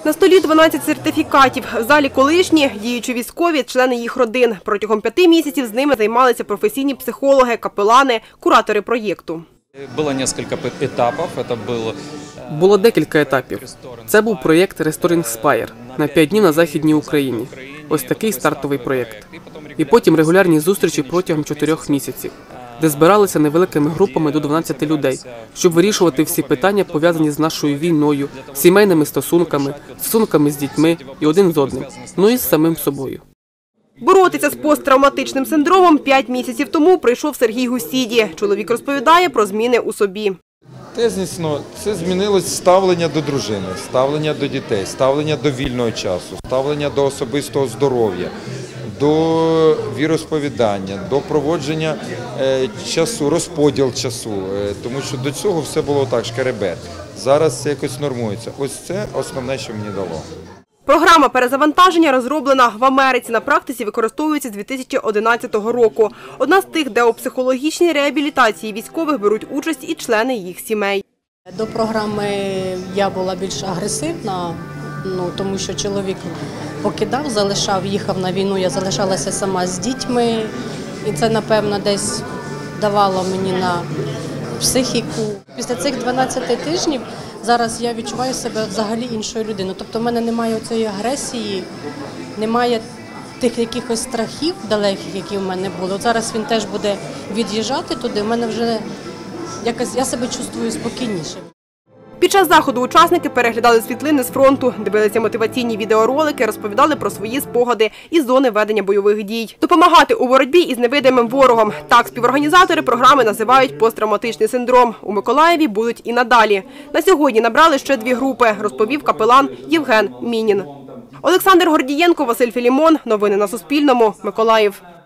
На столі 12 сертифікатів. В залі колишні, діючі військові, члени їх родин. Протягом 5 місяців з ними займалися професійні психологи, капелани, куратори проєкту. Було декілька етапів. Це був проєкт Restoring Spire на 5 днів на Західній Україні. Ось такий стартовий проєкт. І потім регулярні зустрічі протягом 4 місяців, де збиралися невеликими групами до 12 людей, щоб вирішувати всі питання, пов'язані з нашою війною, сімейними стосунками, стосунками з дітьми і один з одним, ну і з самим собою. Боротися з посттравматичним синдромом 5 місяців тому прийшов Сергій Гусіді. Чоловік розповідає про зміни у собі. Тезнісно, це змінилось ставлення до дружини, ставлення до дітей, ставлення до вільного часу, ставлення до особистого здоров'я, до віросповідання, до проводження часу, розподіл часу. Тому що до цього все було так, шкеребет. Зараз це якось нормується. Ось це основне, що мені дало. Програма перезавантаження розроблена в Америці. На практиці використовується з 2011 року. Одна з тих, де у психологічній реабілітації військових беруть участь і члени їх сімей. До програми я була більш агресивна, тому що чоловік покидав, залишав, їхав на війну, я залишалася сама з дітьми. І це, напевно, десь давало мені на психіку. Після цих 12 тижнів зараз я відчуваю себе взагалі іншою людиною. Тобто в мене немає цієї агресії, немає тих якихось страхів далеких, які в мене були. От зараз він теж буде від'їжджати туди, в мене вже якось, я себе чувствую спокійніше. Під час заходу учасники переглядали світлини з фронту, дивилися мотиваційні відеоролики, розповідали про свої спогади із зони ведення бойових дій. Допомагати у боротьбі із невидимим ворогом. Так співорганізатори програми називають посттравматичний синдром. У Миколаєві будуть і надалі. На сьогодні набрали ще 2 групи, розповів капелан Євген Мінін. Олександр Гордієнко, Василь Філімон. Новини на Суспільному. Миколаїв.